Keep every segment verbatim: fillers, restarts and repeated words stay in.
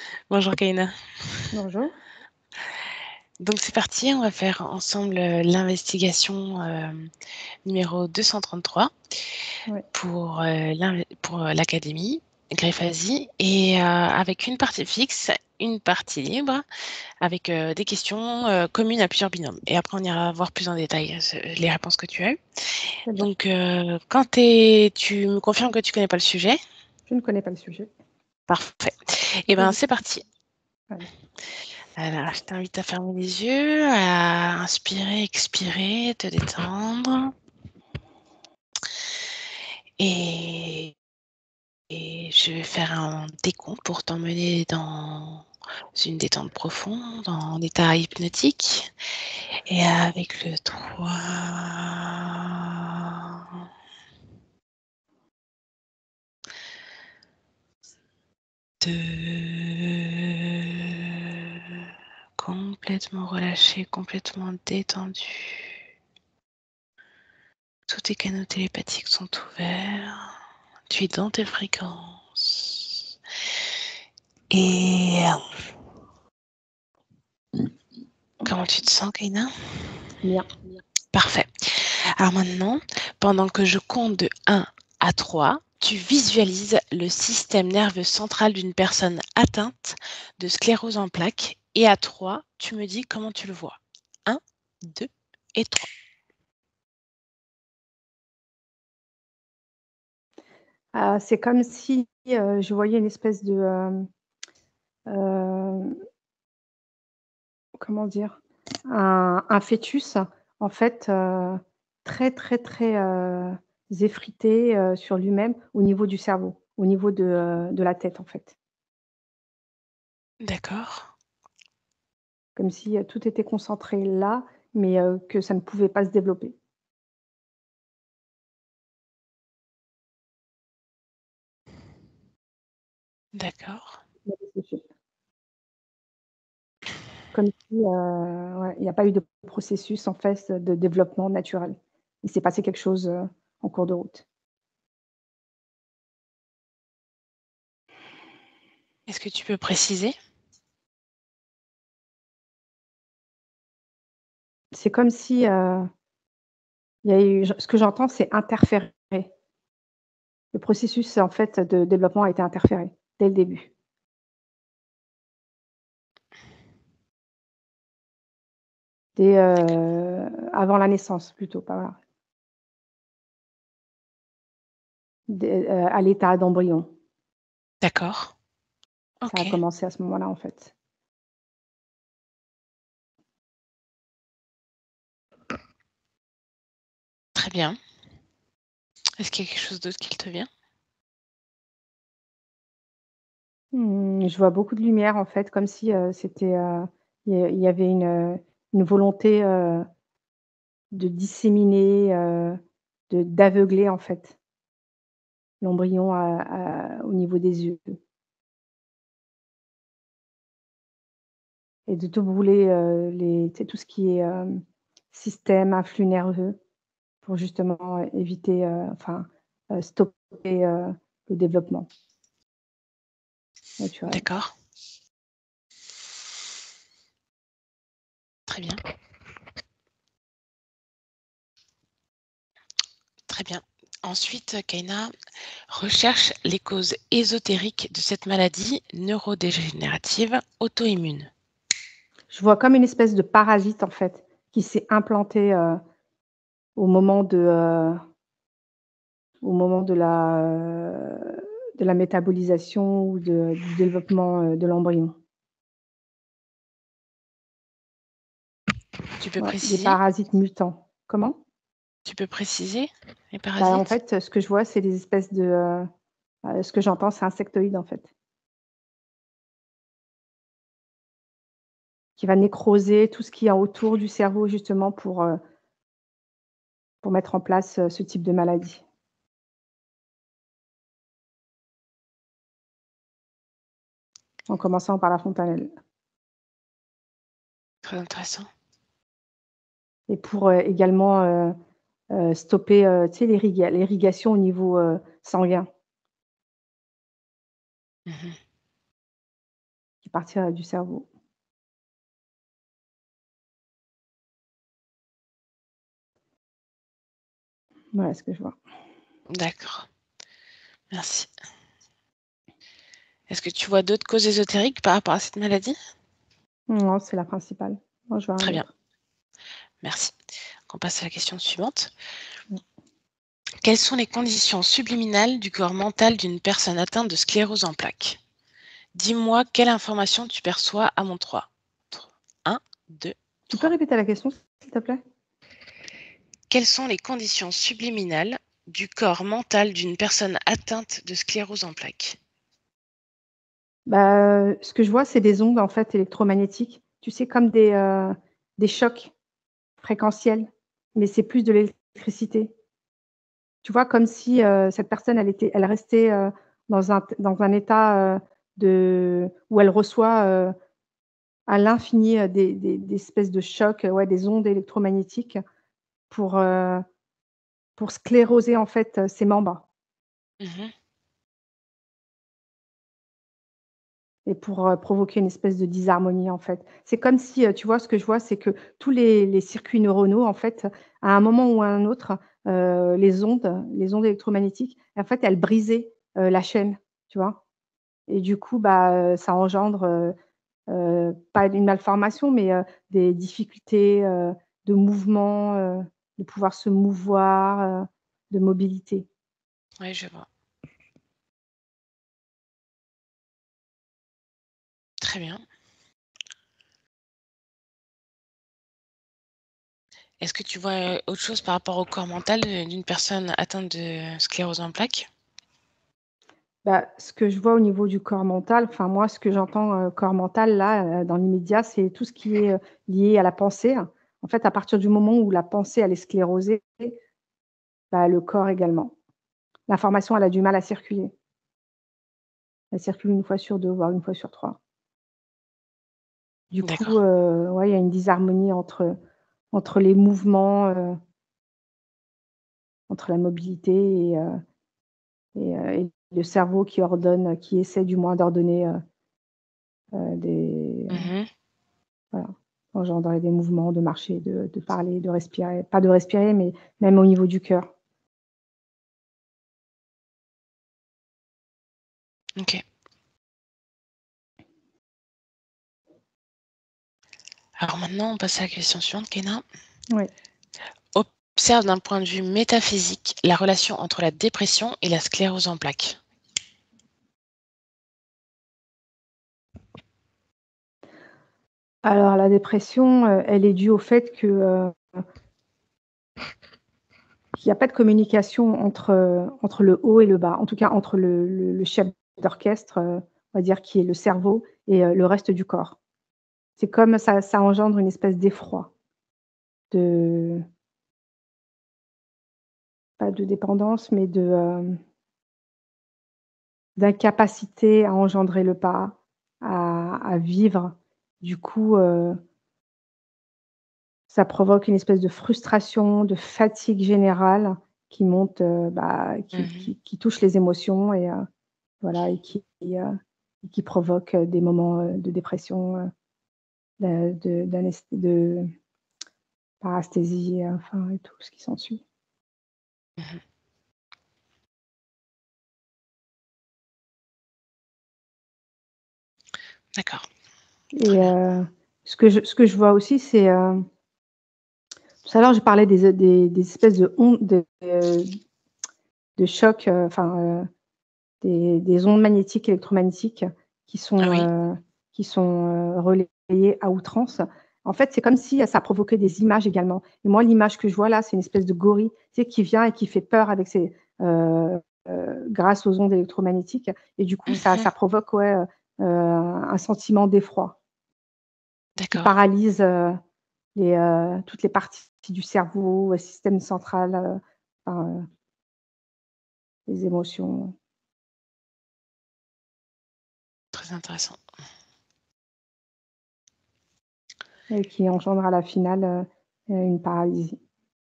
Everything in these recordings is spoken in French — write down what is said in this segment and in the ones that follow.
Bonjour Kaina. Bonjour. Donc c'est parti, on va faire ensemble euh, l'investigation euh, numéro deux cent trente-trois Oui. pour, euh, l'in- pour euh, l'Académie Greffasie et euh, avec une partie fixe, une partie libre, avec euh, des questions euh, communes à plusieurs binômes. Et après, on ira voir plus en détail euh, les réponses que tu as eues. Très bien. Donc, euh, quand t'es- tu me confirmes que tu connais pas le sujet, Je ne connais pas le sujet. parfait. Et ben, Oui. c'est parti. Allez. Alors, je t'invite à fermer les yeux, à inspirer, expirer, te détendre. Et, et je vais faire un décompte pour t'emmener dans une détente profonde, en état hypnotique. Et avec le trois, deux, complètement relâché, complètement détendu. Tous tes canaux télépathiques sont ouverts. Tu es dans tes fréquences. Et comment tu te sens, Kaina? Bien. Parfait. Alors maintenant, pendant que je compte de un à trois, tu visualises le système nerveux central d'une personne atteinte de sclérose en plaques. Et à trois, tu me dis comment tu le vois. un, deux et trois. Euh, c'est comme si euh, je voyais une espèce de... euh, euh, comment dire? Un, un fœtus, en fait, euh, très, très, très euh, effrité euh, sur lui-même au niveau du cerveau, au niveau de, euh, de la tête, en fait. D'accord. Comme si euh, tout était concentré là, mais euh, que ça ne pouvait pas se développer. D'accord. Comme si, heu, ouais, il n'y a pas eu de processus en fait de développement naturel. Il s'est passé quelque chose, heu, en cours de route. Est-ce que tu peux préciser? C'est comme si, heu, il y a eu ce que j'entends, c'est interférer. Le processus en fait de développement a été interféré dès le début. Dès, heu, avant la naissance plutôt, pas voilà. Dès, heu, à l'état d'embryon. D'accord. Ça a Ok. commencé à ce moment-là en fait. Très bien. Est-ce qu'il y a quelque chose d'autre qui te vient? Mmh, je vois beaucoup de lumière en fait, comme si, heu, c'était, heu, il y a il y avait une, heu, une volonté, heu, de disséminer, heu, de d'aveugler en fait, l'embryon à à au niveau des yeux et de tout brûler, heu, les tu sais tout ce qui est, hem, système, influx nerveux pour justement, heu, éviter, heu, enfin, heu, stopper, heu, le développement naturel. D'accord. Très bien. Très bien. Ensuite, Kaina, recherche les causes ésotériques de cette maladie neurodégénérative auto-immune. Je vois comme une espèce de parasite en fait, qui s'est implanté, heu, au moment de, heu Au moment de la, heu, de la métabolisation ou de du développement, heu, de l'embryon. Tu peux Ouais, des préciser? parasites mutants. Comment? Tu peux préciser les Bah, en parasites? fait, ce que je vois, c'est des espèces de, heu heu, ce que j'entends, c'est insectoïdes, en fait, qui va nécroser tout ce qu'il y a autour du cerveau justement pour, heu, pour mettre en place, heu, ce type de maladie. En commençant par la fontanelle Très intéressant. et pour, heu, également, heu heu, stopper, heu, tu sais l'irriga l'irrigation au niveau, heu, sanguin. Mhm. qui partirait du cerveau. Voilà ce que je vois. D'accord. Merci. Est-ce que tu vois d'autres causes ésotériques par rapport à cette maladie? Non, c'est la principale. Moi, je vois rien Très bien. d'autre. Merci. On passe à la question suivante. Mmh. Quelles sont les conditions subliminales du corps mental d'une personne atteinte de sclérose en plaques? Dis-moi quelle information tu perçois à mon trois. un, deux, Tu peux trois. répéter la question, s'il te plaît? Quelles sont les conditions subliminales du corps mental d'une personne atteinte de sclérose en plaques? Bah, heu, ce que je vois, c'est des ondes, en fait, électromagnétiques. Tu sais, comme des, heu, des chocs fréquentiels, mais c'est plus de l'électricité. Tu vois, comme si, heu, cette personne, elle était elle restait, heu, dans un t dans un état, heu, de où elle reçoit, heu, à l'infini, heu, des des des espèces de chocs, heu, ouais, des ondes électromagnétiques pour, heu, pour scléroser, en fait, heu, ses membres. Mmh. Et pour, heu, provoquer une espèce de disharmonie, en fait. C'est comme si, heu, tu vois, ce que je vois, c'est que tous les les circuits neuronaux, en fait, à un moment ou à un autre, heu, les ondes les ondes électromagnétiques, en fait, elles brisaient, heu, la chaîne, tu vois? Et du coup, bah, heu, ça engendre, heu heu, pas une malformation, mais, heu, des difficultés, heu, de mouvement, heu, de pouvoir se mouvoir, heu, de mobilité. Oui, je vois. Très bien. Est-ce que tu vois, heu, autre chose par rapport au corps mental, heu, d'une personne atteinte de sclérose en plaques? Bah, ce que je vois au niveau du corps mental, enfin moi, ce que j'entends, heu, corps mental là, heu, dans l'immédiat, c'est tout ce qui est, heu, lié à la pensée. En fait, à partir du moment où la pensée, elle est sclérosée, bah, le corps également. L'information, elle a du mal à circuler. Elle circule une fois sur deux, voire une fois sur trois. Du coup, D'accord. heu, ouais, il y a une disharmonie entre entre les mouvements, heu, entre la mobilité et heu et heu et le cerveau qui ordonne, qui essaie du moins d'ordonner, heu heu, des Mmh. voilà, engendrer des mouvements, de marcher, de de parler, de respirer. Pas de respirer, mais même au niveau du cœur. OK. Alors maintenant, on passe à la question suivante, Kéna. Oui. Observe d'un point de vue métaphysique la relation entre la dépression et la sclérose en plaques. Alors la dépression, heu, elle est due au fait que, heu, qu'il y a pas de communication entre, heu, entre le haut et le bas. En tout cas, entre le le le chef d'orchestre, heu, on va dire qui est le cerveau et heu, le reste du corps. C'est comme ça ça engendre une espèce d'effroi, de pas de dépendance, mais de, hem, d'incapacité à engendrer le pas, à à vivre. Du coup, heu ça provoque une espèce de frustration, de fatigue générale qui monte, heu, bah, qui Mmh. qui qui touche les émotions et heu, voilà et qui, heu, et qui provoque, heu, des moments, heu, de dépression, heu, de de d'anest de parasthésie, heu, enfin et tout ce qui s'ensuit. Mmh. D'accord, très Et bien. heu, ce que je ce que je vois aussi, c'est, heu, tout à l'heure, je parlais des des des espèces de ondes de, heu, de chocs, heu, enfin, heu Des des ondes magnétiques, électromagnétiques qui Ah sont, oui? heu, qui sont, heu, relayées à outrance. En fait, c'est comme si ça provoquait des images également et moi, l'image que je vois là, c'est une espèce de gorille, tu sais, qui vient et qui fait peur avec ses heu heu, grâce aux ondes électromagnétiques et du coup, ça Mmh. ça provoque, ouais, heu heu, un sentiment d'effroi qui D'accord. paralyse, heu, les, heu, toutes les parties du cerveau, le système central, heu, enfin, heu, les émotions. Très intéressant. Et qui engendre à la finale, heu, heu, une paralysie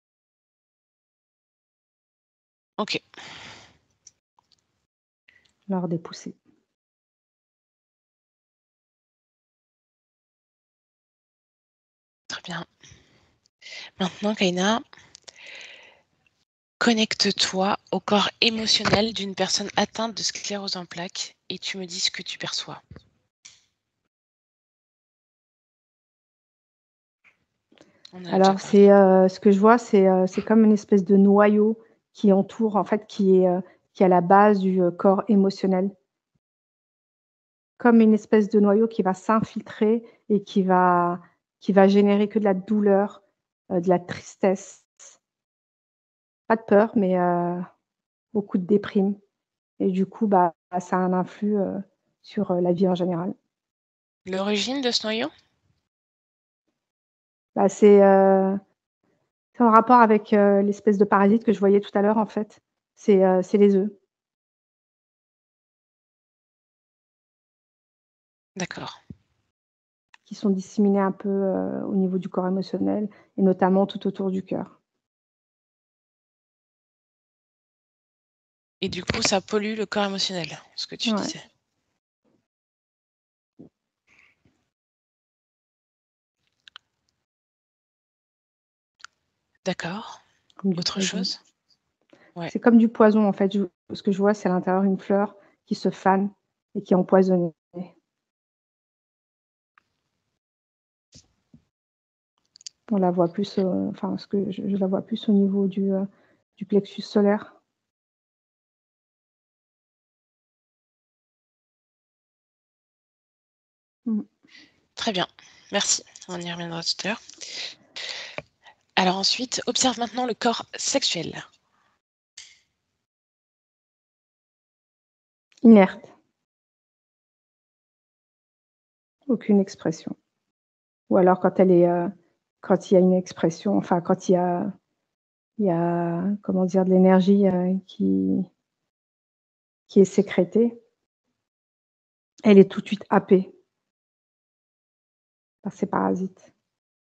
OK. lors des poussées. Très bien. Maintenant, Kaina, connecte-toi au corps émotionnel d'une personne atteinte de sclérose en plaques et tu me dis ce que tu perçois. On en a déjà Alors parlé. c'est, heu, ce que je vois, c'est, heu, c'est comme une espèce de noyau qui entoure, en fait, qui est, heu, qui est à la base du, heu, corps émotionnel. Comme une espèce de noyau qui va s'infiltrer et qui va qui va générer que de la douleur, heu, de la tristesse. Pas de peur, mais, heu, beaucoup de déprime et du coup, bah, ça a un influx, heu, sur, heu, la vie en général. L'origine de ce noyau? Bah, c'est, heu, c'est en rapport avec, heu, l'espèce de parasite que je voyais tout à l'heure, en fait. C'est, heu, c'est les œufs. D'accord. Qui sont disséminés un peu, heu, au niveau du corps émotionnel et notamment tout autour du cœur. Et du coup, ça pollue le corps émotionnel, ce que tu Ouais. disais? D'accord. Comme du Autre poison. chose? Ouais. C'est comme du poison, en fait. Je ce que je vois, c'est à l'intérieur une fleur qui se fane et qui est empoisonnée. On la voit plus, heu, enfin, ce que je je la vois plus au niveau du, heu, du plexus solaire. Mmh. Très bien, merci. On y reviendra tout à l'heure. Alors ensuite, observe maintenant le corps sexuel. Inerte. Aucune expression. Ou alors quand elle est, heu, quand il y a une expression, enfin quand il y a il y a, comment dire? De l'énergie, heu, qui qui est sécrétée elle est tout de suite happée par ces parasites.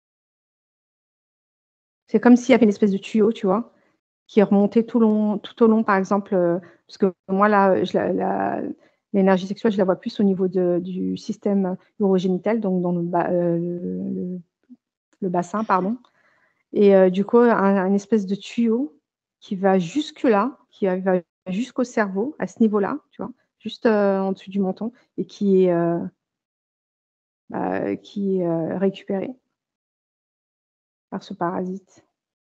C'est comme s'il y avait une espèce de tuyau, tu vois? Qui est remonté tout long tout au long, par exemple, heu, parce que moi là, je la la l'énergie sexuelle, je la vois plus au niveau de du système urogénital, donc dans le bas, heu, le le bassin, Mmh mh. pardon et heu, du coup, un un espèce de tuyau qui va jusque là, qui va va jusqu'au cerveau, à ce niveau-là, tu vois? Juste, heu, en dessous du menton et qui est, heu bah, qui est, heu, récupéré par ce parasite.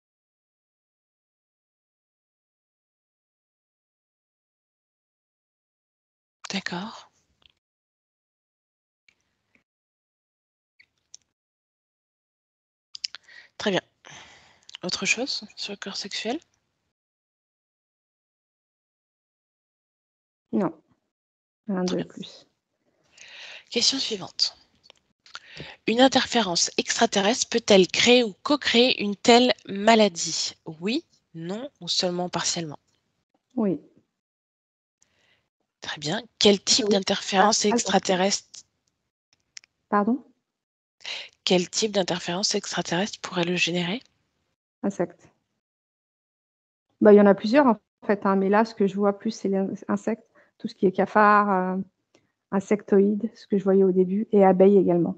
D'accord. Très bien. Autre chose sur le corps sexuel? Non, rien Très de bien. plus. Question suivante. Une interférence extraterrestre peut-elle créer ou co-créer une telle maladie? Oui, non ou seulement partiellement? Oui. Très bien. Quel type Oui, à d'interférence base en fait. extraterrestre Pardon? quel type d'interférence extraterrestre pourrait le générer? Insectes. Bah, il y en a plusieurs en fait, hein, mais là, ce que je vois plus, c'est les ins insectes, tout ce qui est cafards, heu, insectoïdes, ce que je voyais au début et abeilles également.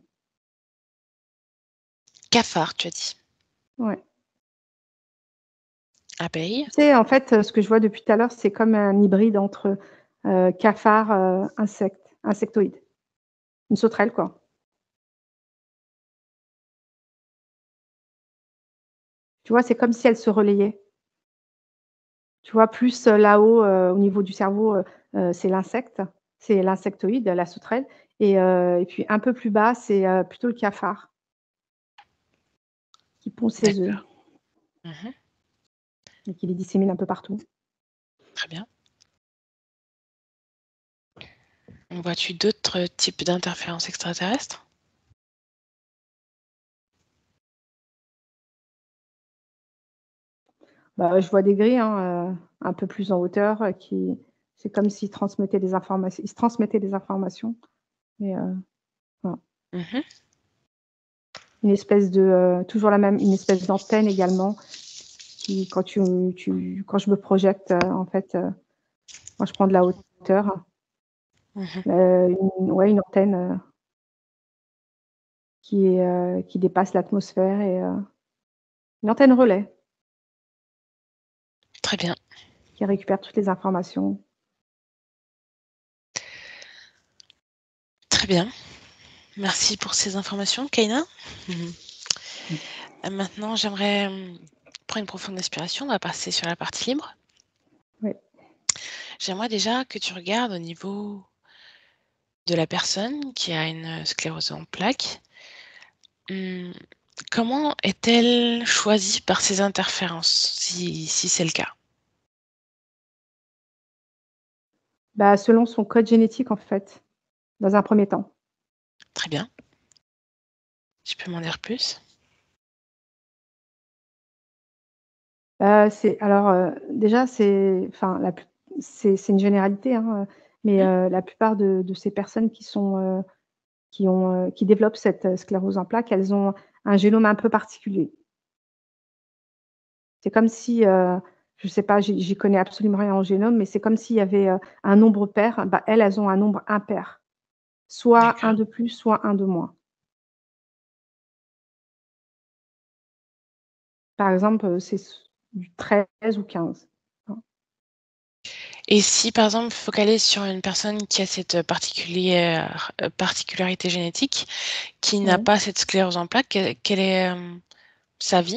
Cafard, tu as dit? Ouais. Abeille. Tu sais, en fait, heu, ce que je vois depuis tout à l'heure, c'est comme un hybride entre, heu, cafard, heu, insecte insectoïde. Une sauterelle, quoi. Tu vois, c'est comme si elles se relayaient. Tu vois, plus, heu, là-haut, heu, au niveau du cerveau, heu heu, c'est l'insecte, c'est l'insectoïde, la sauterelle et heu et puis un peu plus bas, c'est, heu, plutôt le cafard qui pond ses œufs D'accord. Mmh mh. et qui les dissémine un peu partout. Très bien. Vois-tu d'autres types d'interférences extraterrestres? Bah, je vois des grilles, hein, heu, un peu plus en hauteur, heu, qui c'est comme s'ils transmettaient des informations ils se transmettaient des informations et heu, voilà. Mmh mh. Une espèce de, heu, toujours la même une espèce d'antenne également qui quand tu tu quand je me projette, heu, en fait, heu, quand je prends de la hauteur Mmh mh. heu, une ouais, une antenne, heu qui est, heu, qui dépasse l'atmosphère et heu, une antenne relais Très bien. qui récupère toutes les informations. Très bien. Merci pour ces informations, Kaina. Mmh mh. Maintenant, j'aimerais, mmh, prendre une profonde inspiration. On va passer sur la partie libre. Oui. J'aimerais déjà que tu regardes au niveau de la personne qui a une sclérose en plaques. Mmh, comment est-elle choisie par ces interférences, si si c'est le cas? Bah, selon son code génétique, en fait, dans un premier temps. Très bien. Tu peux m'en dire plus? Heu, c'est alors, heu, déjà, c'est enfin, la plus c'est c'est une généralité, hein, heu, mais Mmh. heu, la plupart de de ces personnes qui sont, heu, qui ont, heu, qui développent cette sclérose en plaques, elles ont un génome un peu particulier. C'est comme si, heu, je sais pas, j'y j'y connais absolument rien en génome, mais c'est comme s'il y avait, heu, un nombre pair, bah, elles, elles ont un nombre impair. Soit un D'accord. de plus, soit un de moins. Par exemple, heu, c'est s du treize ou quinze. Hein. Et si, par exemple, focalise sur une personne qui a cette particulière heu, particularité génétique, qui n'a Ouais. pas cette sclérose en plaques, quelle quelle est, hem, sa vie?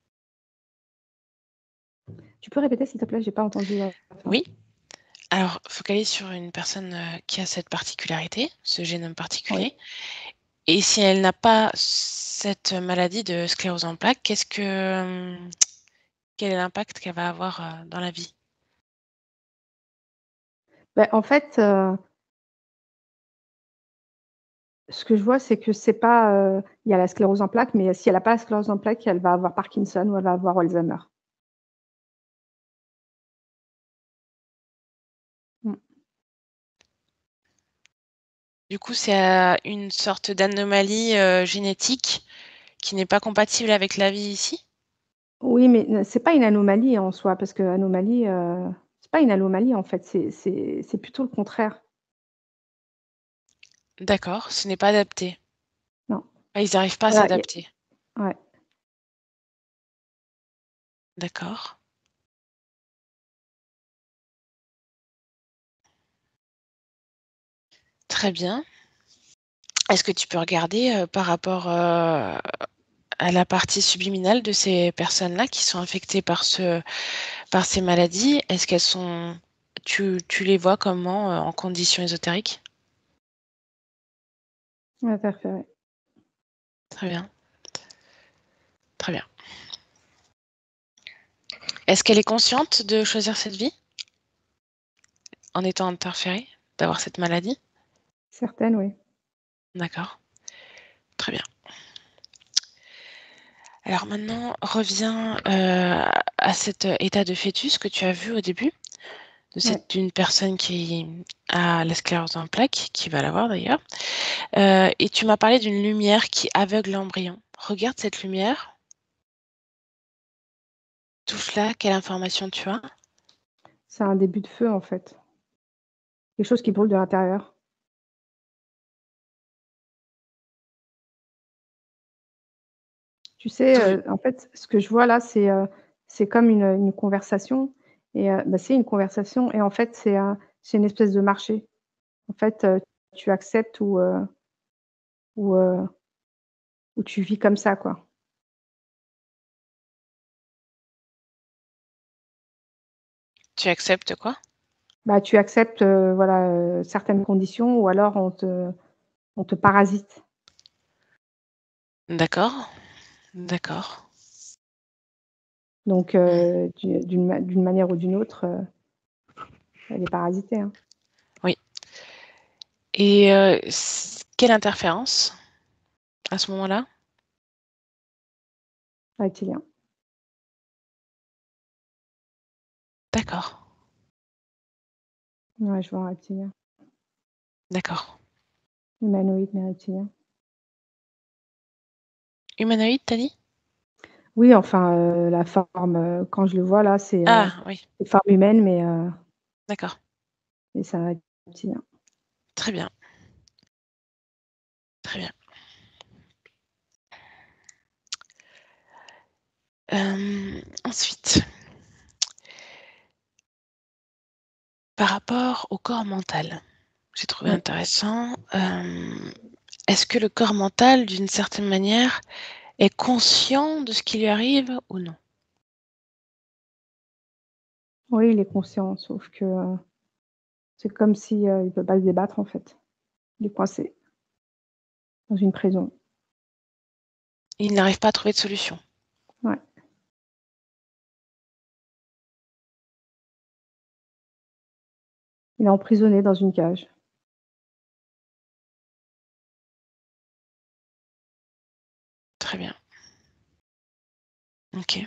Tu peux répéter s'il te plaît? J'ai pas entendu la fin. Oui. Alors, focalise sur une personne, heu, qui a cette particularité, ce génome Oui. particulier et si elle n'a pas cette maladie de sclérose en plaques, qu'est-ce que, hem, quel est l'impact qu'elle va avoir, heu, dans la vie? Bah, en fait, heu ce que je vois, c'est que c'est pas, heu, il y a la sclérose en plaques, mais si elle a pas la sclérose en plaques, elle va avoir Parkinson ou elle va avoir Alzheimer. Mmh. Du coup, c'est, heu, une sorte d'anomalie, heu, génétique qui n'est pas compatible avec la vie ici? Oui, mais ne c'est pas une anomalie en soi, parce qu'anomalie, heu, c'est pas une anomalie en fait, c'est c'est c'est plutôt le contraire. D'accord, ce n'est pas adapté. Non. Ah, ils arrivent pas à Voilà, il y s'adapter. a ouais. D'accord. Très bien. Est-ce que tu peux regarder, heu, par rapport, heu, à la partie subliminale de ces personnes-là qui sont infectées par ce par ces maladies? Est-ce qu'elles sont tu tu les vois comment, heu, en conditions ésotériques? Interféré. Très bien. Très bien. Est-ce qu'elle est consciente de choisir cette vie? En étant interférée? D'avoir cette maladie? Certaines, oui. D'accord. Très bien. Alors maintenant, reviens, heu, à cet état de fœtus que tu as vu au début, de Ouais. cette d'une personne qui a la sclérose en plaques, qui va l'avoir d'ailleurs, heu et tu m'as parlé d'une lumière qui aveugle l'embryon. Regarde cette lumière. Touche-la, quelle information tu as? C'est un début de feu en fait. Quelque chose qui brûle de l'intérieur. Tu sais, D'où heu, en fait, ce que je vois là, c'est, heu, c'est comme une, une conversation et heu, bah, c'est une conversation et en fait, c'est un c'est une espèce de marché. En fait, heu, tu acceptes ou heu ou heu ou tu vis comme ça, quoi. tu acceptes quoi? Bah, tu acceptes, heu, voilà, heu, certaines conditions ou alors on te on te parasite. D'accord, d'accord. Donc Mmh. heu, d'u d'une ma d'une manière ou d'une autre, heu, elle est parasitée, hein. Oui et heu, c quelle interférence à ce moment-là? Reptilien. D'accord, Ouais, je vois un reptilien. d'accord. Humanoïde mais reptilien. Humanoïde, tu as dit? Oui, enfin, heu, la forme, heu, quand je le vois là, c'est, heu, Ah oui, c'est forme humaine mais heu, d'accord, mais c'est un reptilien. très bien, très bien. Hem, ensuite par rapport au corps mental, j'ai trouvé Oui. intéressant, hem, est-ce que le corps mental, d'une certaine manière, est conscient de ce qui lui arrive ou non? Oui, il est conscient, sauf que, heu, c'est comme si, heu, il peut pas se débattre en fait. Il est coincé dans une prison. Il n'arrive pas à trouver de solution? Ouais. Il est emprisonné dans une cage. Très bien. OK.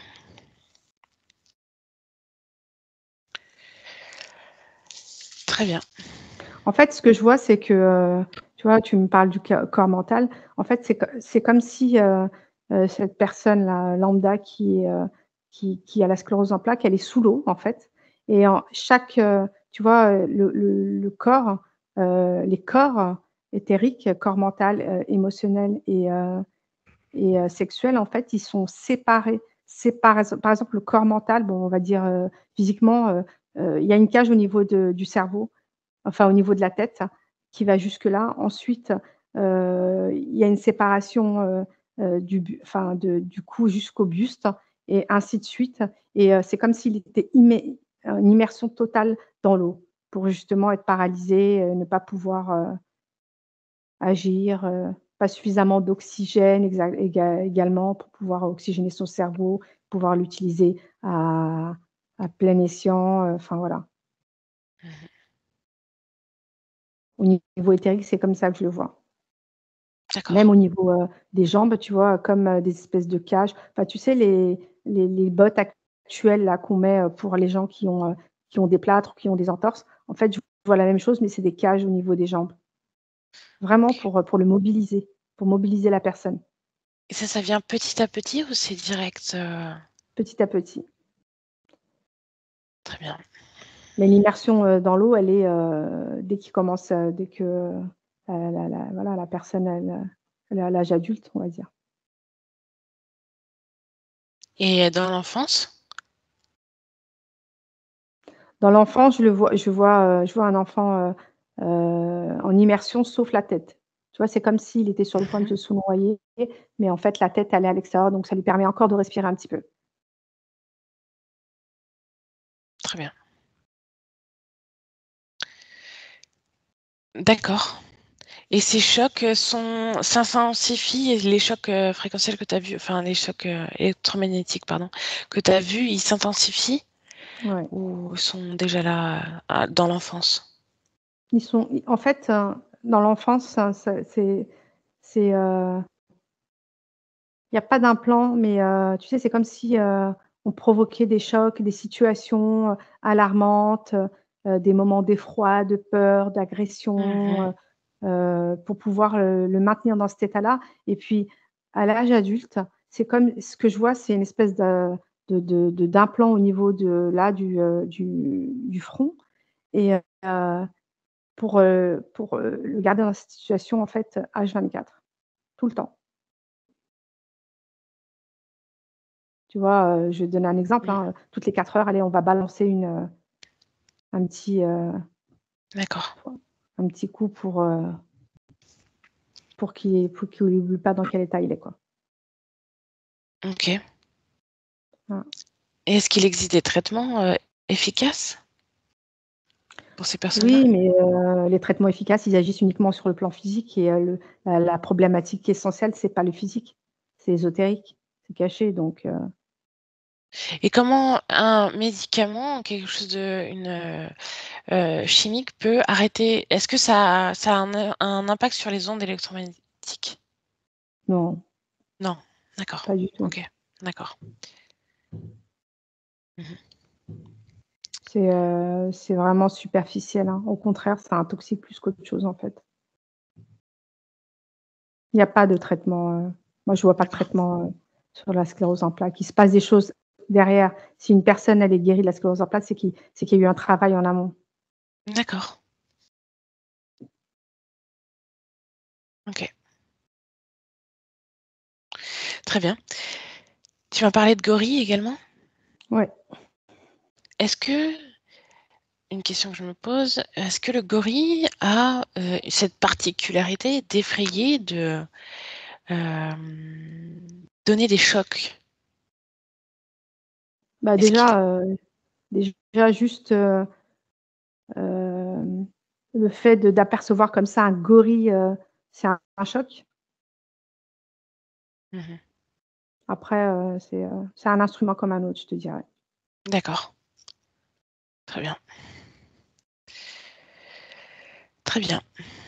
Très bien. En fait, ce que je vois, c'est que, heu, tu vois, tu me parles du co corps mental. En fait, c'est co c'est comme si, heu heu, cette personne-là, lambda qui est, heu, qui qui a la sclérose en plaques, elle est sous l'eau, en fait et en chaque, heu, tu vois, heu, le le le corps, heu, les corps éthériques, corps mental, heu, émotionnel et heu et heu, sexuel, en fait, ils sont séparés. Sépara par exemple, le corps mental, bon, on va dire, heu, physiquement, heu heu, il y a une cage au niveau de du cerveau, enfin au niveau de la tête qui va jusque-là. Ensuite, heu, il y a une séparation, heu heu, du bu enfin de du cou jusqu'au buste et ainsi de suite et heu, c'est comme s'il était immé en immersion totale dans l'eau pour justement être paralysé, heu, ne pas pouvoir, heu agir, heu, pas suffisamment d'oxygène exa éga également pour pouvoir oxygéner son cerveau, pouvoir l'utiliser à à plein escient, heu, enfin voilà. Mmh mh. Au niveau éthérique, c'est comme ça que je le vois. Même D'accord. au niveau, heu, des jambes, tu vois, comme, heu, des espèces de cages. Enfin, tu sais, les les les bottes actuelles là qu'on met, heu, pour les gens qui ont, heu, qui ont des plâtres ou qui ont des entorses. En fait, je vois la même chose, mais c'est des cages au niveau des jambes. Vraiment pour, heu, pour le mobiliser, pour mobiliser la personne. Et ça, ça vient petit à petit ou c'est direct, heu? Petit à petit. Très bien. Mais l'immersion, heu, dans l'eau, elle est, heu, dès qu'il commence, heu, dès que, heu, la la la voilà, la personne elle, heu, elle est à l'âge adulte, on va dire. Et dans l'enfance? Dans l'enfance, je le vois je vois, heu, je vois un enfant, heu heu, en immersion sauf la tête. Tu vois, c'est comme s'il était sur le point Mmh de mh. se sous noyer, mais en fait la tête elle est à l'extérieur, donc ça lui permet encore de respirer un petit peu. Très bien. D'accord. Et ces chocs, heu, sont s'intensifient et les chocs, heu, fréquentiels que tu as vus, enfin les chocs, heu, électromagnétiques pardon, que tu as vus, ils s'intensifient Ouais. ou sont déjà là, heu, à dans l'enfance? Ils sont i en fait, heu, dans l'enfance, ça ça c'est c'est, heu il y a pas d'implant, mais, heu, tu sais, c'est comme si, heu, on provoquait des chocs, des situations, heu, alarmantes, heu heu, des moments d'effroi, de peur, Mmh d'agression, mh. heu heu, pour pouvoir, heu, le maintenir dans cet état-là et puis à l'âge adulte, c'est comme ce que je vois, c'est une espèce de de de de d'implant au niveau de là, du, heu, du du front et heu, pour, heu, pour, heu, le garder dans cette situation en fait H vingt-quatre, tout le temps. Tu vois, heu, je vais te donner un exemple, Mmh. hein, toutes les quatre heures, allez, on va balancer une, heu, un petit, heu D'accord. un petit coup pour, heu pour qu'il pour qu'il oublie pas dans quel état il est, quoi. OK. Voilà. Et est-ce qu'il existe des traitements, heu, efficaces? Pour ces personnes-là? Oui, mais, heu, les traitements efficaces, ils agissent uniquement sur le plan physique et heu, le la la problématique essentielle, c'est pas le physique, c'est ésotérique, c'est caché donc, heu Et comment un médicament, quelque chose de une, heu heu, chimique peut arrêter est-ce que ça ça a un un impact sur les ondes électromagnétiques? Non. Non? D'accord. Pas du tout. OK. D'accord. Mmh mh. C'est, heu, c'est vraiment superficiel, hein. Au contraire, ça intoxique plus qu'autre chose, en fait. Il y a pas de traitement, heu, moi je vois pas de D'accord. traitement, heu, sur la sclérose en plaques. Il se passe des choses derrière. Si une personne, elle est guérie de la sclérose en plaques, c'est qu'il c'est qu'il y a eu un travail en amont. D'accord. OK. Très bien. Tu m'as parlé de gorille également? Ouais. Est-ce que, une question que je me pose, est-ce que le gorille a euh, cette particularité d'effrayer, de euh, donner des chocs? Bah, Est-ce qu'il... déjà, heu, déjà juste, heu, hem, le fait de d'apercevoir comme ça un gorille, heu, c'est un un choc. Mhm. Après, heu, c'est, heu, c'est un instrument comme un autre, je te dirais. D'accord, très bien. Très bien.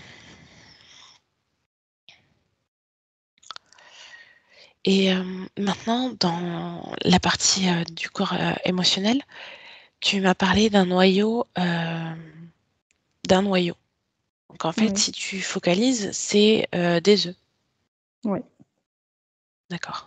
Et euh, maintenant, dans la partie euh, du corps euh, émotionnel, tu m'as parlé d'un noyau, euh, d'un noyau. Donc en fait, Oui, si tu focalises, c'est euh, des œufs. oui. D'accord.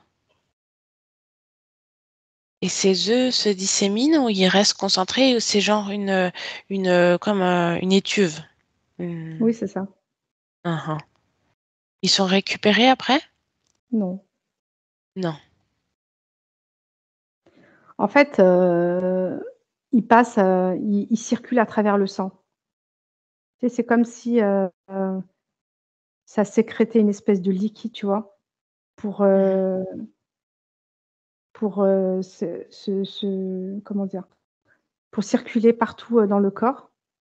Et ces œufs se disséminent ou ils restent concentrés ou c'est genre une, une, comme euh, une étuve? Une- Oui, c'est ça. Uhum. Ils sont récupérés après? Non. Non. En fait, heu, il passe, heu, il il circule à travers le sang. Tu sais, c'est comme si, heu, heu, ça sécrétait une espèce de liquide, tu vois? Pour, Mhm. heu, pour, heu, se se se comment dire? Pour circuler partout, heu, dans le corps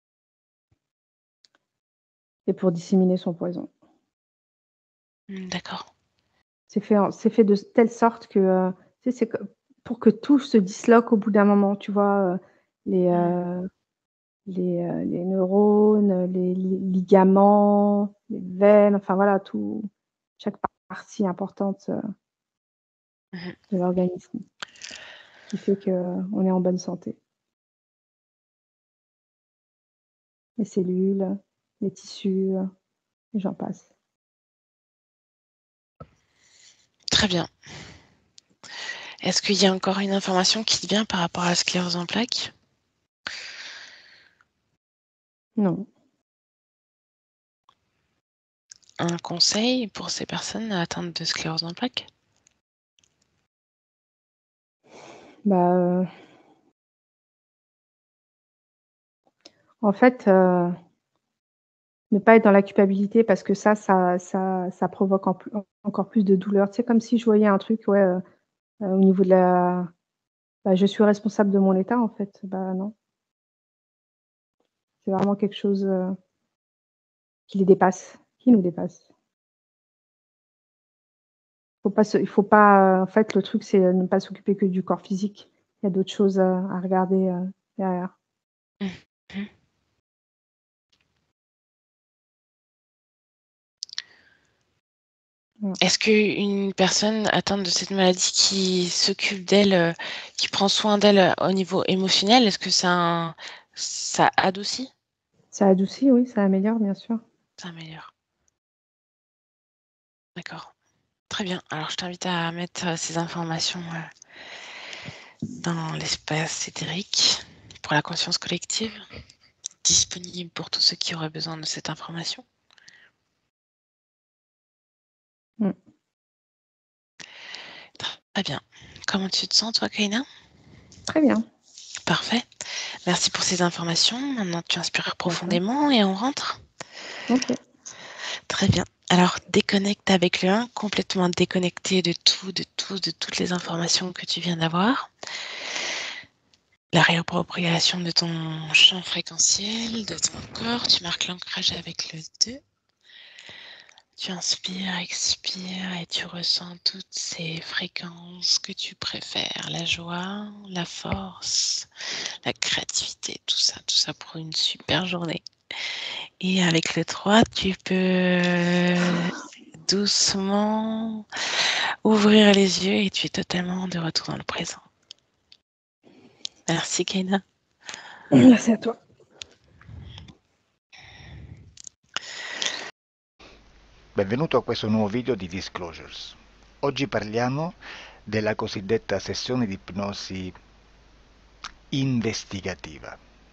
et pour disséminer son poison. Hmm, d'accord. C'est fait en c'est fait de telle sorte que, heu, tu sais, c'est co pour que tout se disloque au bout d'un moment, tu vois? Heu, les, Hmm, heu, les, heu, les neurones, les li ligaments, les veines, enfin voilà tout chaque partie importante, heu, mhm. de l'organisme qui fait qu'on est en bonne santé. Les cellules, les tissus, et j'en passe. Très bien. Est-ce qu'il y a encore une information qui te vient par rapport à la sclérose en plaques? Non. Un conseil pour ces personnes atteintes de sclérose en plaques? Bah, heu, en fait, heu, ne pas être dans la culpabilité parce que ça ça ça ça provoque en plus encore plus de douleur. Tu sais, comme si je voyais un truc, ouais, heu heu, au niveau de la bah, je suis responsable de mon état, en fait. Bah, non, c'est vraiment quelque chose, heu, qui les dépasse, qui nous dépasse. Faut pas se il faut pas, heu, en fait, le truc, c'est, heu, ne pas s'occuper que du corps physique. Il y a d'autres choses, heu, à regarder, heu, derrière. Mhm. Voilà. Est-ce qu'une personne atteinte de cette maladie qui s'occupe d'elle, euh, qui prend soin d'elle euh, au niveau émotionnel, est-ce que ça, un- ça adoucit? Ça adoucit, oui, ça améliore, bien sûr. Ça améliore. D'accord. Très bien. Alors, je t'invite à mettre euh, ces informations euh, dans l'espace éthérique pour la conscience collective, disponible pour tous ceux qui auraient besoin de cette information. Mmh. Très bien. Comment tu te sens, toi, Kaina? Très bien. Parfait. Merci pour ces informations. Maintenant, tu inspires Merci à toi. profondément et on rentre. OK. Très bien. Alors, déconnecte avec le un, complètement déconnecté de tout, de tout, de toutes les informations que tu viens d'avoir. La réappropriation de ton champ fréquentiel, de ton corps. Tu marques l'ancrage avec le deux. Tu inspires, expires et tu ressens toutes ces fréquences que tu préfères. La joie, la force, la créativité, tout ça, tout ça pour une super journée. Et avec le trois, tu peux doucement ouvrir les yeux et tu es totalement de retour dans le présent. Merci, Kaina. Merci à toi. Benvenuto a questo nuovo video di Disclosures. Oggi parliamo della cosiddetta sessione di ipnosi investigativa.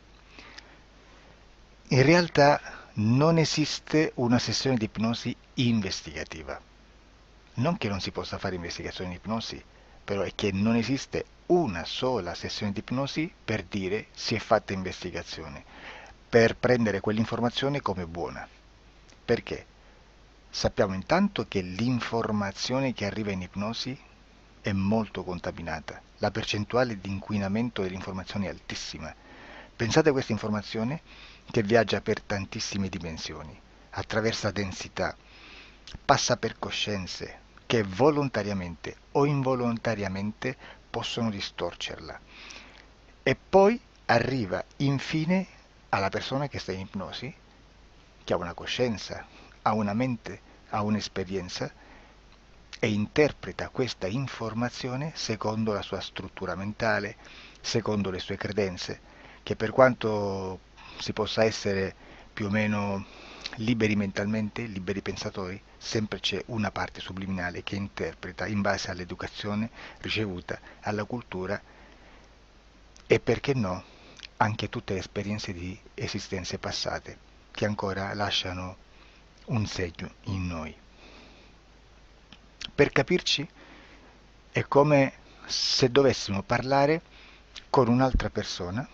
In realtà non esiste una sessione di ipnosi investigativa. Non che non si possa fare investigazione di ipnosi, però è che non esiste una sola sessione di ipnosi per dire si è fatta investigazione, per prendere quell'informazione come buona. Perché? Sappiamo intanto che l'informazione che arriva in ipnosi è molto contaminata, la percentuale di inquinamento dell'informazione è altissima. Pensate a questa informazione che viaggia per tantissime dimensioni, attraversa densità, passa per coscienze che volontariamente o involontariamente possono distorcerla e poi arriva infine alla persona che sta in ipnosi, che ha una coscienza, ha una mente, ha un'esperienza e interpreta questa informazione secondo la sua struttura mentale, secondo le sue credenze, che per quanto si possa essere più o meno liberi mentalmente, liberi pensatori, sempre c'è una parte subliminale che interpreta in base all'educazione ricevuta, alla cultura e, perché no, anche tutte le esperienze di esistenze passate che ancora lasciano un segno in noi. Per capirci, è come se dovessimo parlare con un'altra persona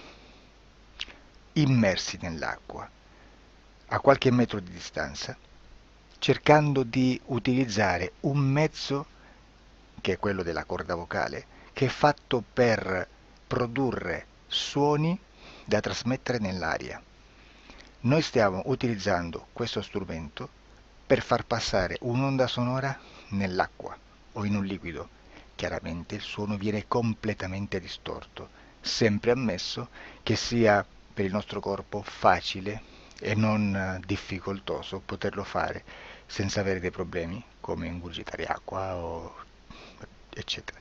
immersi nell'acqua, a qualche metro di distanza, cercando di utilizzare un mezzo, che è quello della corda vocale, che è fatto per produrre suoni da trasmettere nell'aria. Noi stiamo utilizzando questo strumento per far passare un'onda sonora nell'acqua o in un liquido. Chiaramente il suono viene completamente distorto, sempre ammesso che sia per il nostro corpo facile e non eh, difficoltoso poterlo fare senza avere dei problemi come ingurgitare acqua o eccetera.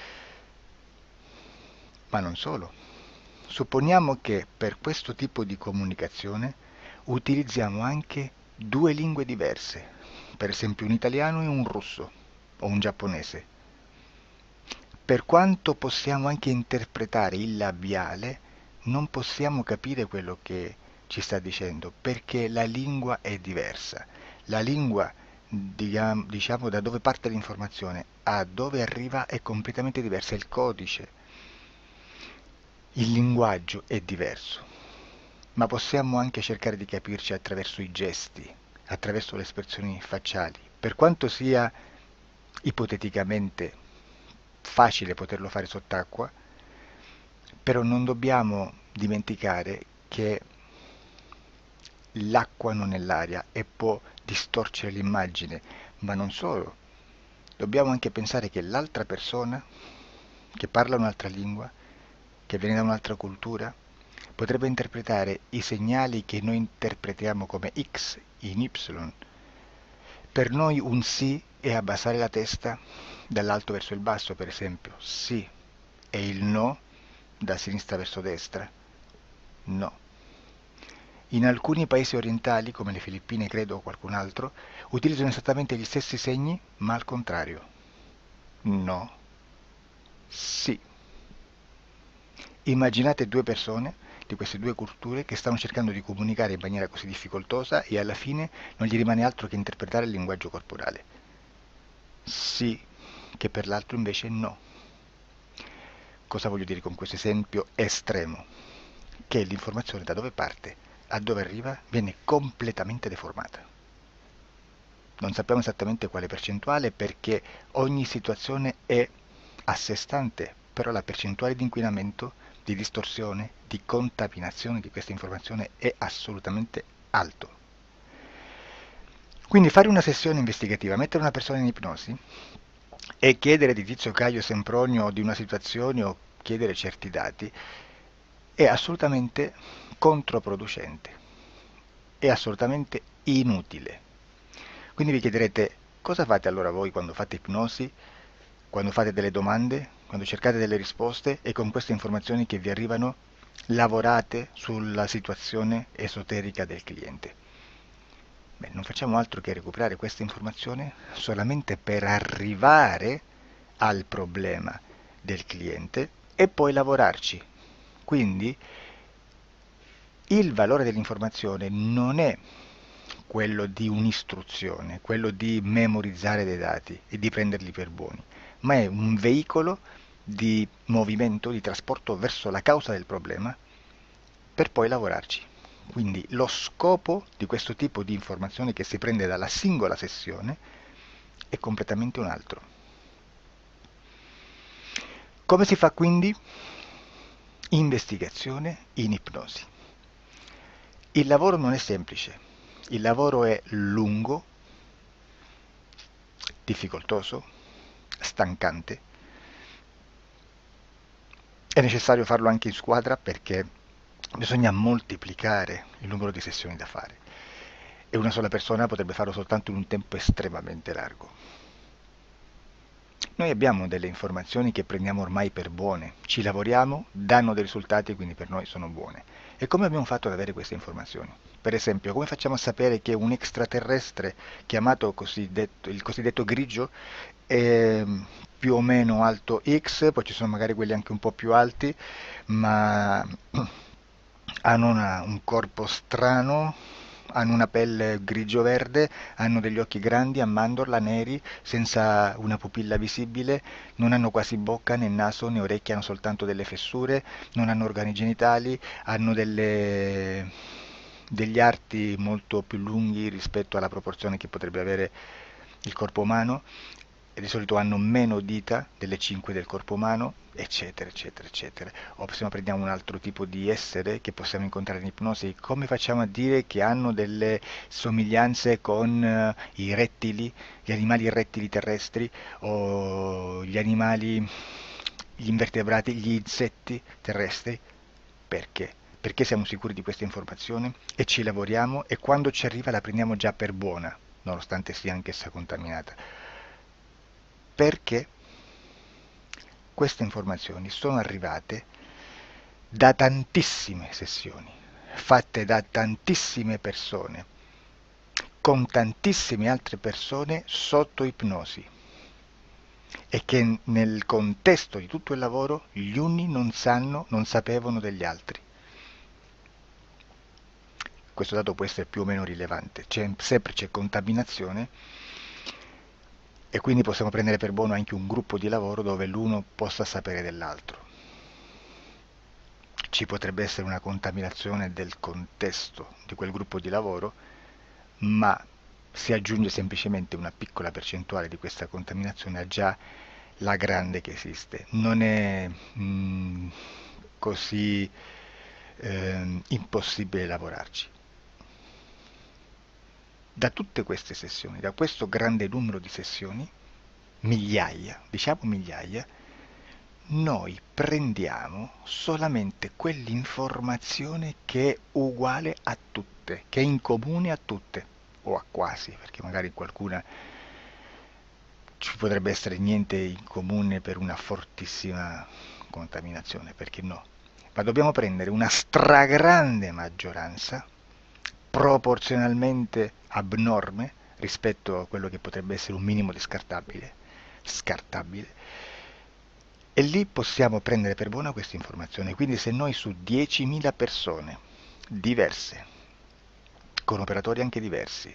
Ma non solo. Supponiamo che per questo tipo di comunicazione utilizziamo anche due lingue diverse, per esempio un italiano e un russo o un giapponese. Per quanto possiamo anche interpretare il labiale, non possiamo capire quello che ci sta dicendo, perché la lingua è diversa. La lingua, diciamo, da dove parte l'informazione a dove arriva è completamente diversa, il codice, il linguaggio è diverso, ma possiamo anche cercare di capirci attraverso i gesti, attraverso le espressioni facciali. Per quanto sia ipoteticamente facile poterlo fare sott'acqua, però non dobbiamo dimenticare che l'acqua non è l'aria e può distorcere l'immagine, ma non solo. Dobbiamo anche pensare che l'altra persona, che parla un'altra lingua, che viene da un'altra cultura, potrebbe interpretare i segnali che noi interpretiamo come X in Y. Per noi un sì è abbassare la testa dall'alto verso il basso, per esempio, sì, e il no da sinistra verso destra, no. In alcuni paesi orientali, come le Filippine credo o qualcun altro, utilizzano esattamente gli stessi segni, ma al contrario. No, sì. Immaginate due persone di queste due culture che stanno cercando di comunicare in maniera così difficoltosa e alla fine non gli rimane altro che interpretare il linguaggio corporale. Sì, che per l'altro invece no. Cosa voglio dire con questo esempio estremo? Che l'informazione da dove parte a dove arriva viene completamente deformata. Non sappiamo esattamente quale percentuale perché ogni situazione è a sé stante, però la percentuale di inquinamento, di distorsione, di contaminazione di questa informazione è assolutamente alto. Quindi fare una sessione investigativa, mettere una persona in ipnosi e chiedere di Tizio Caio Sempronio di una situazione o chiedere certi dati è assolutamente controproducente, è assolutamente inutile. Quindi vi chiederete cosa fate allora voi quando fate ipnosi, quando fate delle domande, quando cercate delle risposte e con queste informazioni che vi arrivano lavorate sulla situazione esoterica del cliente. Beh, non facciamo altro che recuperare questa informazione solamente per arrivare al problema del cliente e poi lavorarci. Quindi il valore dell'informazione non è quello di un'istruzione, quello di memorizzare dei dati e di prenderli per buoni, ma è un veicolo di movimento, di trasporto verso la causa del problema per poi lavorarci. Quindi lo scopo di questo tipo di informazione che si prende dalla singola sessione è completamente un altro. Come si fa quindi? Investigazione in ipnosi. Il lavoro non è semplice, il lavoro è lungo, difficoltoso, stancante. È necessario farlo anche in squadra perché bisogna moltiplicare il numero di sessioni da fare e una sola persona potrebbe farlo soltanto in un tempo estremamente largo. Noi abbiamo delle informazioni che prendiamo ormai per buone, ci lavoriamo, danno dei risultati e quindi per noi sono buone. E come abbiamo fatto ad avere queste informazioni? Per esempio, come facciamo a sapere che un extraterrestre chiamato cosiddetto, il cosiddetto grigio è più o meno alto X, poi ci sono magari quelli anche un po' più alti, ma hanno una- un corpo strano, hanno una pelle grigio-verde, hanno degli occhi grandi a mandorla, neri, senza una pupilla visibile, non hanno quasi bocca né naso né orecchie, hanno soltanto delle fessure, non hanno organi genitali, hanno delle- degli arti molto più lunghi rispetto alla proporzione che potrebbe avere il corpo umano, e di solito hanno meno dita delle cinque del corpo umano, eccetera, eccetera, eccetera. O se no prendiamo un altro tipo di essere che possiamo incontrare in ipnosi, come facciamo a dire che hanno delle somiglianze con eh, i rettili, gli animali rettili terrestri o gli animali, gli invertebrati, gli insetti terrestri? Perché? Perché siamo sicuri di questa informazione e ci lavoriamo e quando ci arriva la prendiamo già per buona, nonostante sia anch'essa contaminata. Perché queste informazioni sono arrivate da tantissime sessioni, fatte da tantissime persone, con tantissime altre persone sotto ipnosi, e che nel contesto di tutto il lavoro gli uni non sanno, non sapevano degli altri. Questo dato può essere più o meno rilevante, c'è, sempre c'è contaminazione e quindi possiamo prendere per buono anche un gruppo di lavoro dove l'uno possa sapere dell'altro. Ci potrebbe essere una contaminazione del contesto di quel gruppo di lavoro, ma si aggiunge semplicemente una piccola percentuale di questa contaminazione a già la grande che esiste. Non è mh, così eh, impossibile lavorarci. Da tutte queste sessioni, da questo grande numero di sessioni, migliaia, diciamo migliaia, noi prendiamo solamente quell'informazione che è uguale a tutte, che è in comune a tutte, o a quasi, perché magari qualcuna ci potrebbe essere niente in comune per una fortissima contaminazione, perché no? Ma dobbiamo prendere una stragrande maggioranza, proporzionalmente abnorme rispetto a quello che potrebbe essere un minimo di scartabile, scartabile, e lì possiamo prendere per buona questa informazione. Quindi se noi su diecimila persone diverse, con operatori anche diversi,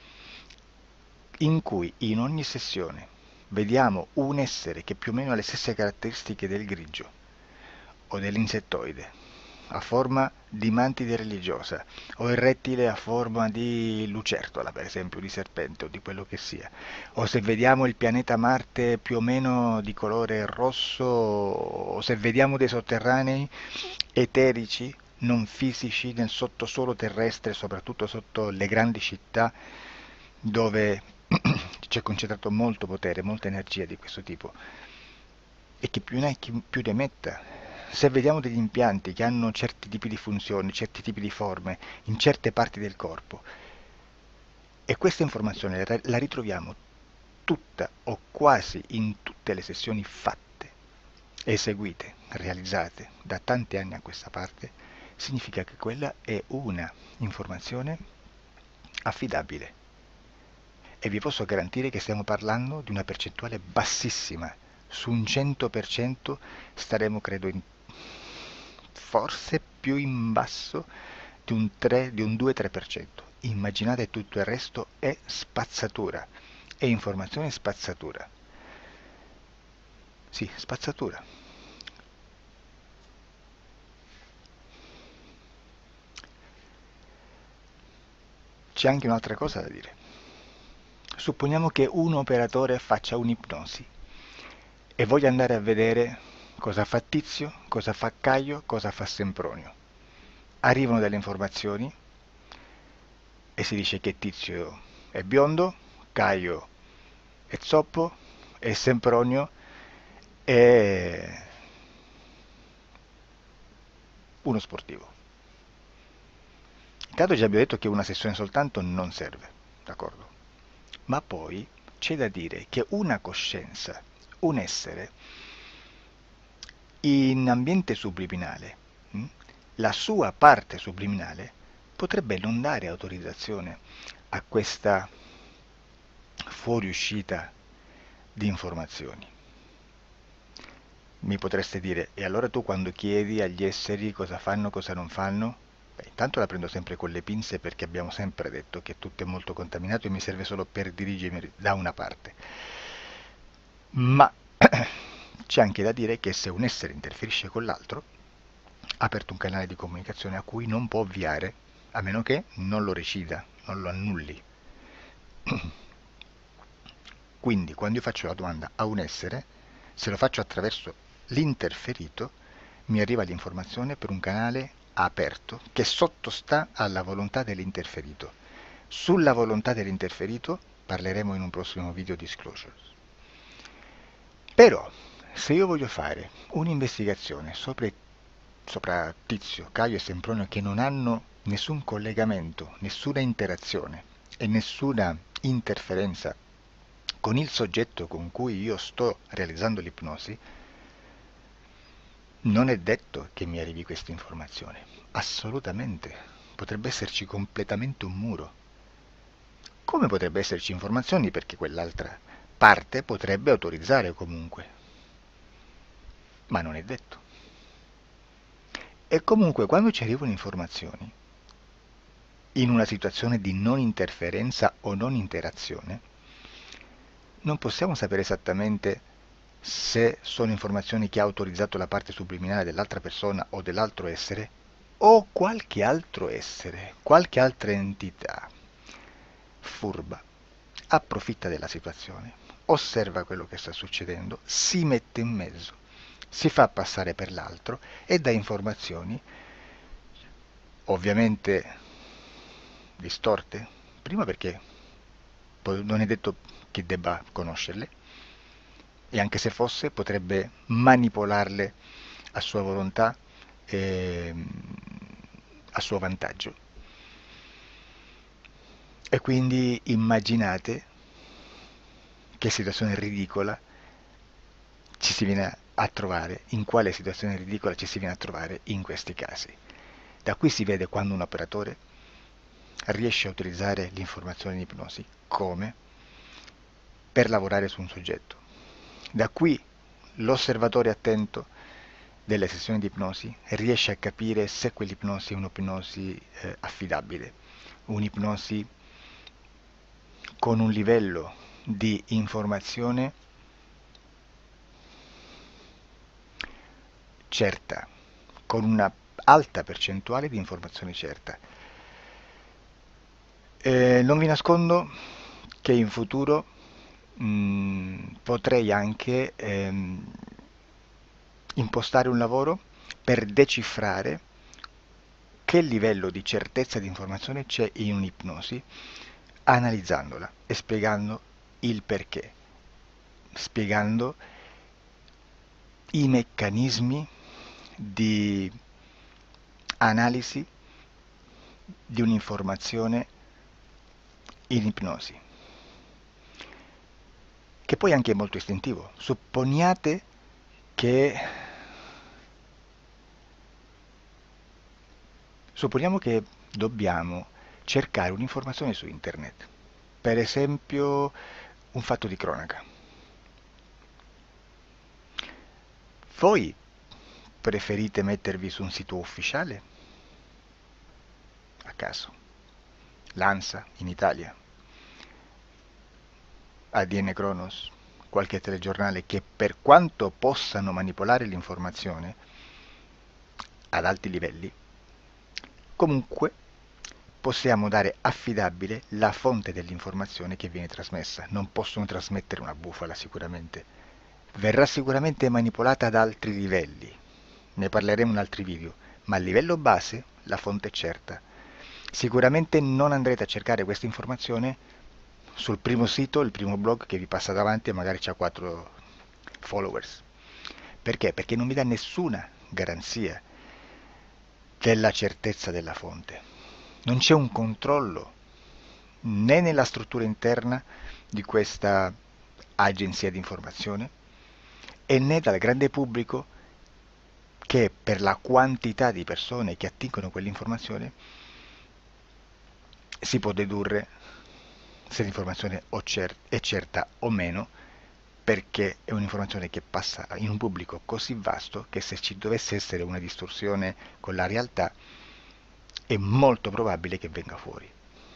in cui in ogni sessione vediamo un essere che più o meno ha le stesse caratteristiche del grigio o dell'insettoide, a forma di mantide religiosa, o il rettile a forma di lucertola, per esempio, di serpente o di quello che sia, o se vediamo il pianeta Marte più o meno di colore rosso, o se vediamo dei sotterranei eterici, non fisici, nel sottosuolo terrestre, soprattutto sotto le grandi città, dove c'è concentrato molto potere, molta energia di questo tipo, e chi più ne ha chi più ne metta. Se vediamo degli impianti che hanno certi tipi di funzioni, certi tipi di forme in certe parti del corpo, e questa informazione la la ritroviamo tutta o quasi in tutte le sessioni fatte, eseguite, realizzate da tanti anni a questa parte, significa che quella è una informazione affidabile. E vi posso garantire che stiamo parlando di una percentuale bassissima. Su un cento per cento staremo, credo, in, forse più in basso di un, tre, di un due tre per cento. Immaginate, tutto il resto è spazzatura, è informazione spazzatura. Sì, spazzatura. C'è anche un'altra cosa da dire. Supponiamo che un operatore faccia un'ipnosi e voglia andare a vedere cosa fa Tizio, cosa fa Caio, cosa fa Sempronio. Arrivano delle informazioni e si dice che Tizio è biondo, Caio è zoppo e Sempronio è uno sportivo. Intanto già abbiamo detto che una sessione soltanto non serve, d'accordo? Ma poi c'è da dire che una coscienza, un essere, in ambiente subliminale, mh, la sua parte subliminale potrebbe non dare autorizzazione a questa fuoriuscita di informazioni. Mi potreste dire, e allora tu quando chiedi agli esseri cosa fanno, cosa non fanno? Beh, intanto la prendo sempre con le pinze perché abbiamo sempre detto che tutto è molto contaminato e mi serve solo per dirigermi da una parte. Ma c'è anche da dire che se un essere interferisce con l'altro, ha aperto un canale di comunicazione a cui non può ovviare, a meno che non lo recida, non lo annulli. Quindi quando io faccio la domanda a un essere, se lo faccio attraverso l'interferito, mi arriva l'informazione per un canale aperto che sottostà alla volontà dell'interferito. Sulla volontà dell'interferito parleremo in un prossimo video disclosures. Però, se io voglio fare un'investigazione sopra, sopra Tizio, Caio e Sempronio che non hanno nessun collegamento, nessuna interazione e nessuna interferenza con il soggetto con cui io sto realizzando l'ipnosi, non è detto che mi arrivi questa informazione. Assolutamente. Potrebbe esserci completamente un muro. Come potrebbe esserci informazioni perché quell'altra parte potrebbe autorizzare comunque. Ma non è detto. E comunque quando ci arrivano informazioni, in una situazione di non interferenza o non interazione, non possiamo sapere esattamente se sono informazioni che ha autorizzato la parte subliminale dell'altra persona o dell'altro essere, o qualche altro essere, qualche altra entità furba, approfitta della situazione, osserva quello che sta succedendo, si mette in mezzo, si fa passare per l'altro e dà informazioni, ovviamente distorte, prima perché non è detto che debba conoscerle, e anche se fosse potrebbe manipolarle a sua volontà e a suo vantaggio. E quindi immaginate che situazione ridicola ci si viene a trovare, in quale situazione ridicola ci si viene a trovare in questi casi. Da qui si vede quando un operatore riesce a utilizzare l'informazione in ipnosi come per lavorare su un soggetto. Da qui l'osservatore attento delle sessioni di ipnosi riesce a capire se quell'ipnosi è un'ipnosi eh, affidabile, un'ipnosi con un livello di informazione certa, con una alta percentuale di informazione certa. Eh, non vi nascondo che in futuro mh, potrei anche ehm, impostare un lavoro per decifrare che livello di certezza di informazione c'è in un'ipnosi, analizzandola e spiegando il perché, spiegando i meccanismi di analisi di un'informazione in ipnosi, che poi anche è molto istintivo. Supponiate che supponiamo che dobbiamo cercare un'informazione su internet, per esempio un fatto di cronaca. Voi preferite mettervi su un sito ufficiale? A caso. L'ANSA in Italia, A D N Cronos, qualche telegiornale che, per quanto possano manipolare l'informazione ad alti livelli, comunque possiamo dare affidabile la fonte dell'informazione che viene trasmessa. Non possono trasmettere una bufala sicuramente. Verrà sicuramente manipolata ad altri livelli. Ne parleremo in altri video, ma a livello base la fonte è certa. Sicuramente non andrete a cercare questa informazione sul primo sito, il primo blog che vi passa davanti e magari c'ha quattro followers. Perché? Perché non vi dà nessuna garanzia della certezza della fonte. Non c'è un controllo né nella struttura interna di questa agenzia di informazione e né dal grande pubblico, che per la quantità di persone che attingono quell'informazione si può dedurre se l'informazione è certa o meno, perché è un'informazione che passa in un pubblico così vasto che se ci dovesse essere una distorsione con la realtà è molto probabile che venga fuori.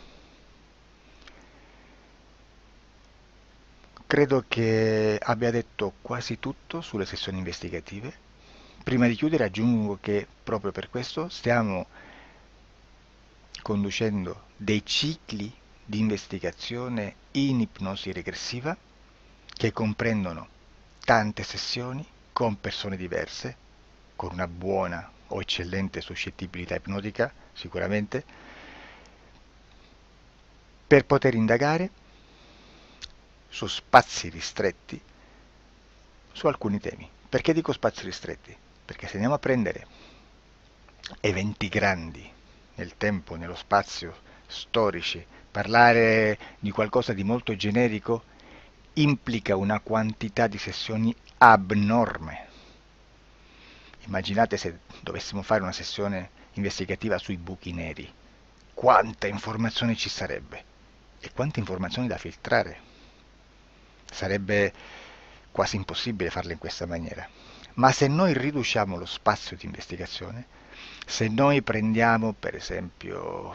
Credo che abbia detto quasi tutto sulle sessioni investigative. Prima di chiudere aggiungo che proprio per questo stiamo conducendo dei cicli di investigazione in ipnosi regressiva che comprendono tante sessioni con persone diverse, con una buona o eccellente suscettibilità ipnotica sicuramente, per poter indagare su spazi ristretti su alcuni temi. Perché dico spazi ristretti? Perché se andiamo a prendere eventi grandi nel tempo, nello spazio, storici, parlare di qualcosa di molto generico implica una quantità di sessioni abnorme. Immaginate se dovessimo fare una sessione investigativa sui buchi neri, quanta informazione ci sarebbe e quante informazioni da filtrare. Sarebbe quasi impossibile farlo in questa maniera. Ma se noi riduciamo lo spazio di investigazione, se noi prendiamo per esempio,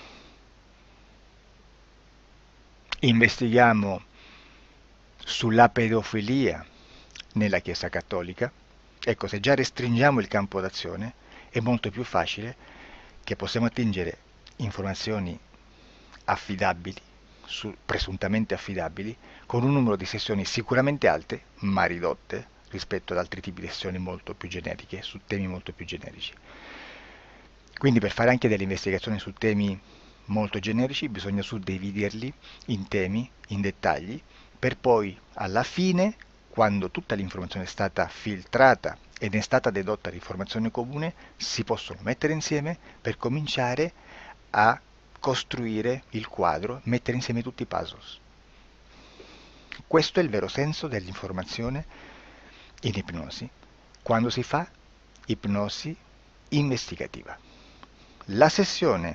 investighiamo sulla pedofilia nella Chiesa Cattolica, ecco, se già restringiamo il campo d'azione è molto più facile che possiamo attingere informazioni affidabili, su, presuntamente affidabili, con un numero di sessioni sicuramente alte, ma ridotte rispetto ad altri tipi di sessioni molto più generiche, su temi molto più generici. Quindi per fare anche delle investigazioni su temi molto generici bisogna suddividerli in temi, in dettagli, per poi alla fine, quando tutta l'informazione è stata filtrata ed è stata dedotta l'informazione comune, si possono mettere insieme per cominciare a costruire il quadro, mettere insieme tutti i puzzles. Questo è il vero senso dell'informazione in ipnosi, quando si fa ipnosi investigativa. La sessione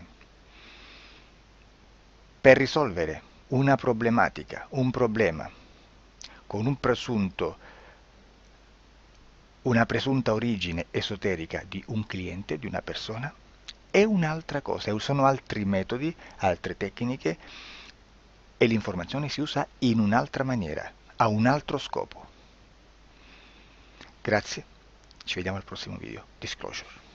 per risolvere una problematica, un problema, con un presunto, una presunta origine esoterica di un cliente, di una persona, è un'altra cosa, sono altri metodi, altre tecniche e l'informazione si usa in un'altra maniera, ha un altro scopo. Grazie, ci vediamo al prossimo video. Disclosure.